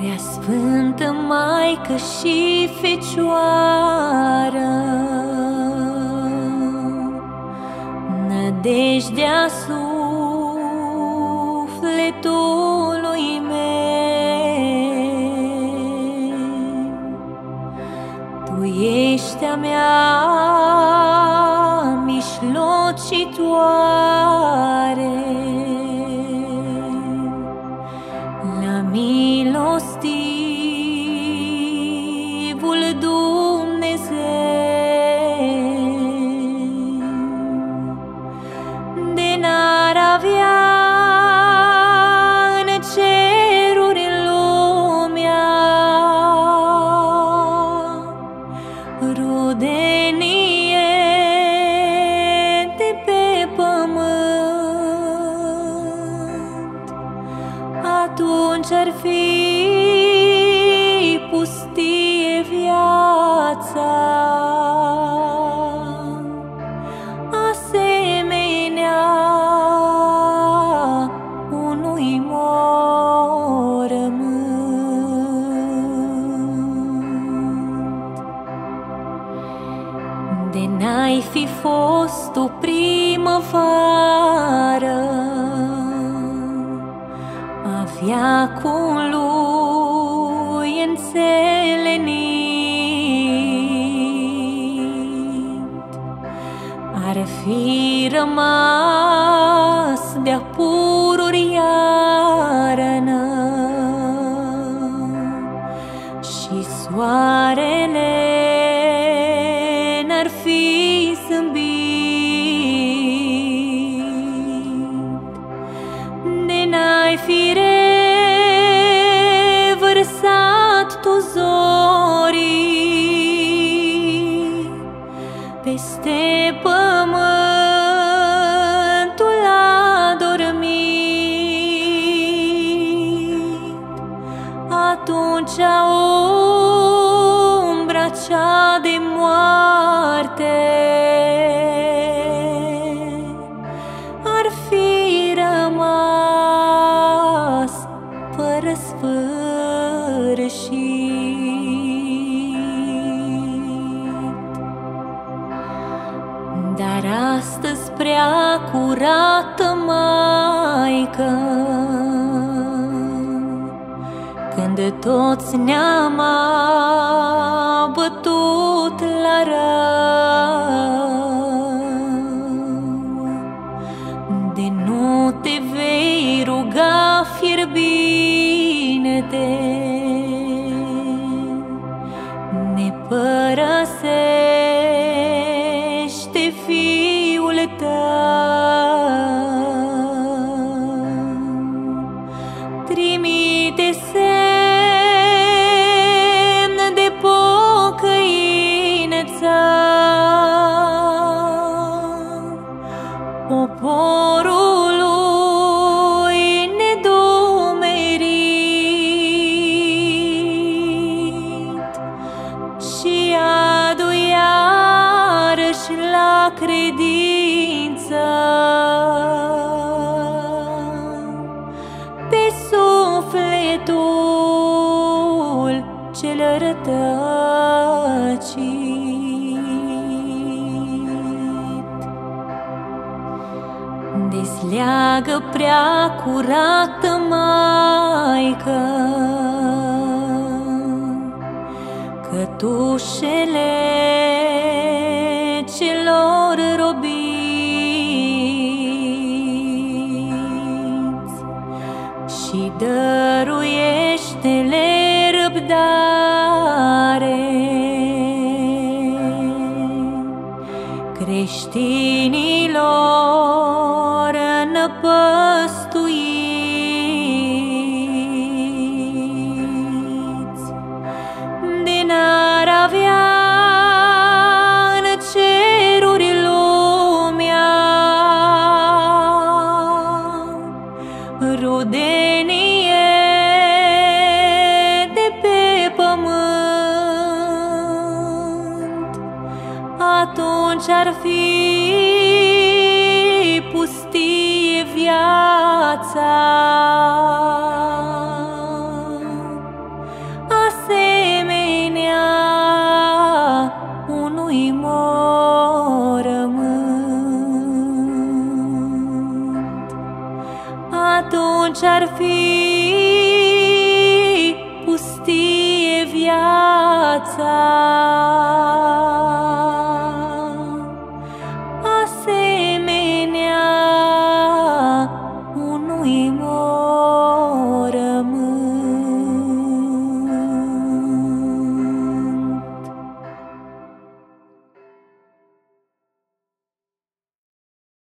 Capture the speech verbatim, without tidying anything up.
Preasfântă Maică și Fecioară, nădejdea sufletului meu, Tu ești a mea mijlocitoare la milostivul Dumnezeu. De n-ar avea în ceruri lumea rudenie de pe pământ, atunci ar fi pustie viața, asemenea unui mormânt. De n-ai fi fost o primăvară a veacului înțelenit, ar fi rămas de-a pururi iarnă și soarele n-ar fi zâmbit. De n-ai fi revărsat Tu zorii peste pământul adormit, atunci umbra cea de moarte ar fi rămas fără sfârșit. Dar astăzi, prea curată Maică, când toți ne-am abătut la rău, de nu te vei ruga fierbinte, ne părăsește Fiul Tău, trimite semn de pocăință poporului nedumerit și adu iarăși la credință pe sufletul cel rătăcit. Dezleagă, prea curată Maică, cătușele celor robiți și dăruiește-le răbdare creștinilor năpăstuiți. De n-ar avea în ceruri lumea rudenie de pe pământ, atunci ar fi pustie viața, mormânt. Atunci ar fi pustie viața